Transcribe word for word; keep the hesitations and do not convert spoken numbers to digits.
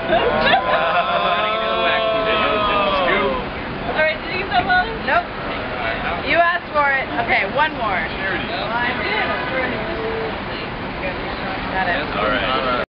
Alright, did you get that one? Nope. You asked for it. Okay, one more. Well, I did. Got it. All right.